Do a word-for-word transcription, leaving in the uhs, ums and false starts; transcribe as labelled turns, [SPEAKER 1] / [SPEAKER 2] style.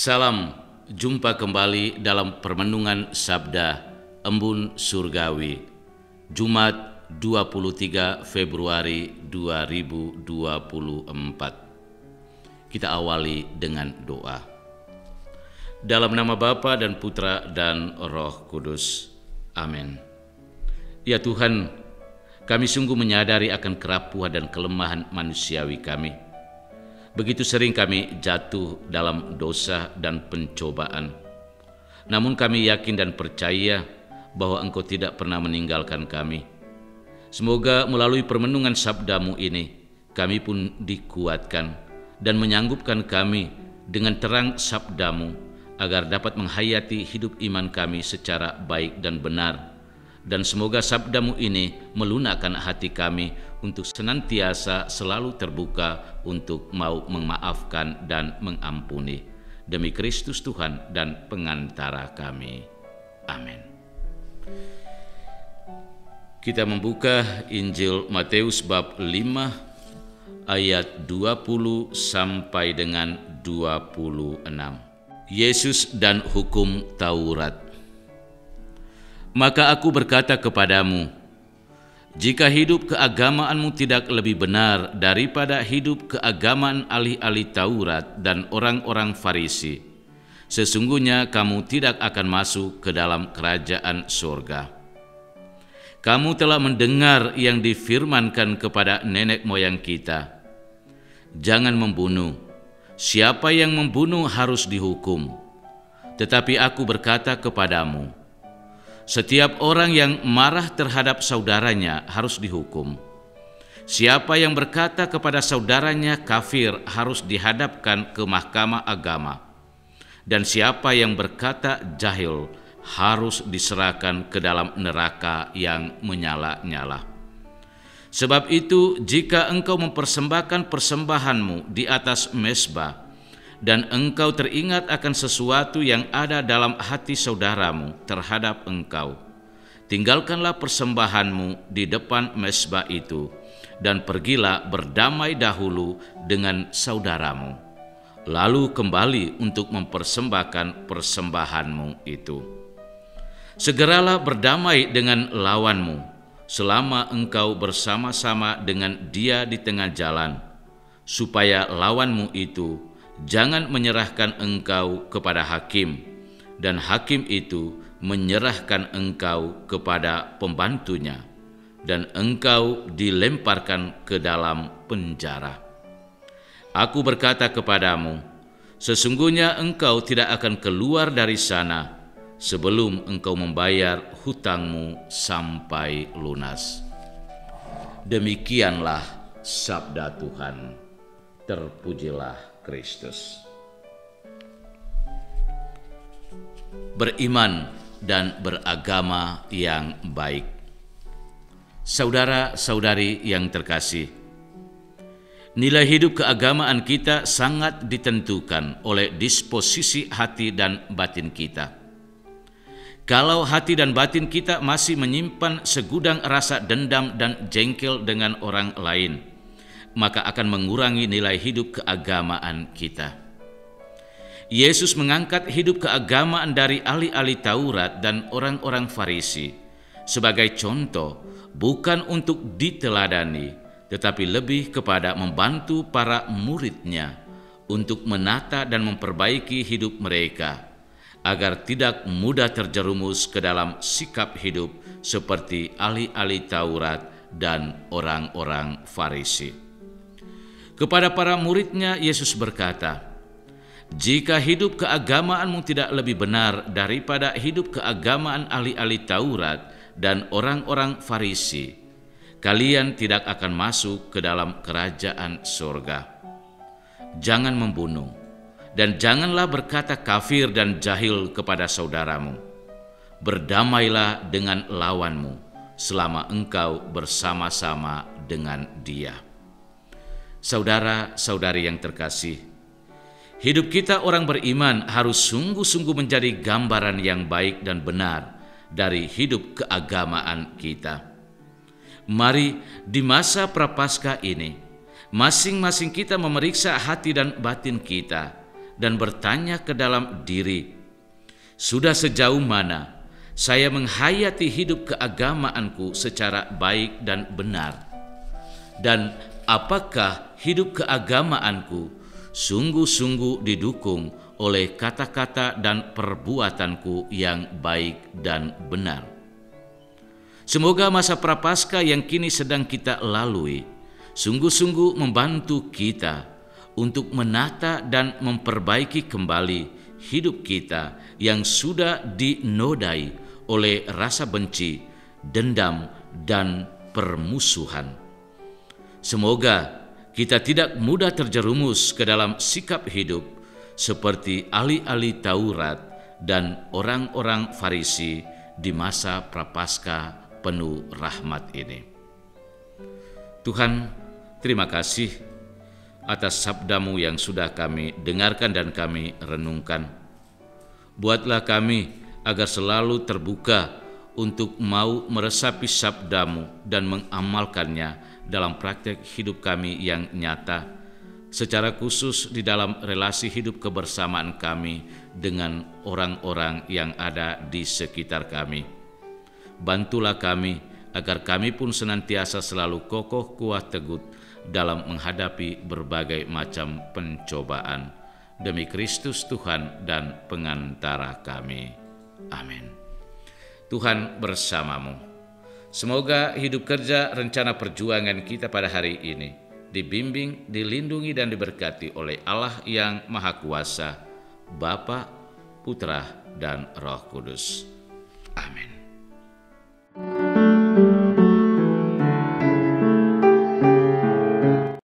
[SPEAKER 1] Salam, jumpa kembali dalam permenungan Sabda Embun Surgawi, Jumat dua puluh tiga Februari dua ribu dua puluh empat. Kita awali dengan doa. Dalam nama Bapa dan Putra dan Roh Kudus. Amin. Ya Tuhan, kami sungguh menyadari akan kerapuhan dan kelemahan manusiawi kami. Begitu sering kami jatuh dalam dosa dan pencobaan. Namun kami yakin dan percaya bahwa Engkau tidak pernah meninggalkan kami. Semoga melalui permenungan sabda-Mu ini, kami pun dikuatkan dan menyanggupkan kami dengan terang sabda-Mu, agar dapat menghayati hidup iman kami secara baik dan benar. Dan semoga sabda-Mu ini melunakkan hati kami untuk senantiasa selalu terbuka untuk mau memaafkan dan mengampuni. Demi Kristus Tuhan dan pengantara kami. Amin. Kita membuka Injil Matius bab lima ayat dua puluh sampai dengan dua puluh enam. Yesus dan hukum Taurat. Maka aku berkata kepadamu, jika hidup keagamaanmu tidak lebih benar daripada hidup keagamaan ahli-ahli Taurat dan orang-orang Farisi, sesungguhnya kamu tidak akan masuk ke dalam kerajaan surga. Kamu telah mendengar yang difirmankan kepada nenek moyang kita, jangan membunuh, siapa yang membunuh harus dihukum. Tetapi aku berkata kepadamu, setiap orang yang marah terhadap saudaranya harus dihukum. Siapa yang berkata kepada saudaranya kafir harus dihadapkan ke mahkamah agama. Dan siapa yang berkata jahil harus diserahkan ke dalam neraka yang menyala-nyala. Sebab itu, jika engkau mempersembahkan persembahanmu di atas mezbah, dan engkau teringat akan sesuatu yang ada dalam hati saudaramu terhadap engkau, tinggalkanlah persembahanmu di depan mezbah itu, dan pergilah berdamai dahulu dengan saudaramu, lalu kembali untuk mempersembahkan persembahanmu itu. Segeralah berdamai dengan lawanmu, selama engkau bersama-sama dengan dia di tengah jalan, supaya lawanmu itu jangan menyerahkan engkau kepada hakim, dan hakim itu menyerahkan engkau kepada pembantunya, dan engkau dilemparkan ke dalam penjara. Aku berkata kepadamu, sesungguhnya engkau tidak akan keluar dari sana sebelum engkau membayar hutangmu sampai lunas. Demikianlah sabda Tuhan. Terpujilah Kristus. Beriman dan beragama yang baik. Saudara-saudari yang terkasih, nilai hidup keagamaan kita sangat ditentukan oleh disposisi hati dan batin kita. Kalau hati dan batin kita masih menyimpan segudang rasa dendam dan jengkel dengan orang lain, maka akan mengurangi nilai hidup keagamaan kita. Yesus mengangkat hidup keagamaan dari ahli-ahli Taurat dan orang-orang Farisi sebagai contoh, bukan untuk diteladani, tetapi lebih kepada membantu para muridnya untuk menata dan memperbaiki hidup mereka, agar tidak mudah terjerumus ke dalam sikap hidup seperti ahli-ahli Taurat dan orang-orang Farisi. Kepada para muridnya Yesus berkata, jika hidup keagamaanmu tidak lebih benar daripada hidup keagamaan ahli-ahli Taurat dan orang-orang Farisi, kalian tidak akan masuk ke dalam kerajaan surga. Jangan membunuh, dan janganlah berkata kafir dan jahil kepada saudaramu. Berdamailah dengan lawanmu selama engkau bersama-sama dengan dia. Saudara-saudari yang terkasih, hidup kita orang beriman harus sungguh-sungguh menjadi gambaran yang baik dan benar dari hidup keagamaan kita. Mari di masa Prapaskah ini, masing-masing kita memeriksa hati dan batin kita dan bertanya ke dalam diri, sudah sejauh mana saya menghayati hidup keagamaanku secara baik dan benar? Dan apakah hidup keagamaanku sungguh-sungguh didukung oleh kata-kata dan perbuatanku yang baik dan benar? Semoga masa Prapaskah yang kini sedang kita lalui sungguh-sungguh membantu kita untuk menata dan memperbaiki kembali hidup kita yang sudah dinodai oleh rasa benci, dendam, dan permusuhan. Semoga kita tidak mudah terjerumus ke dalam sikap hidup seperti ahli-ahli Taurat dan orang-orang Farisi di masa Prapaskah penuh rahmat ini. Tuhan, terima kasih atas sabda-Mu yang sudah kami dengarkan dan kami renungkan. Buatlah kami agar selalu terbuka untuk mau meresapi sabda-Mu dan mengamalkannya dalam praktek hidup kami yang nyata, secara khusus di dalam relasi hidup kebersamaan kami dengan orang-orang yang ada di sekitar kami. Bantulah kami agar kami pun senantiasa selalu kokoh kuat teguh dalam menghadapi berbagai macam pencobaan. Demi Kristus Tuhan dan pengantara kami. Amin. Tuhan bersamamu. Semoga hidup kerja rencana perjuangan kita pada hari ini dibimbing, dilindungi, dan diberkati oleh Allah yang Maha Kuasa, Bapa, Putra, dan Roh Kudus. Amin.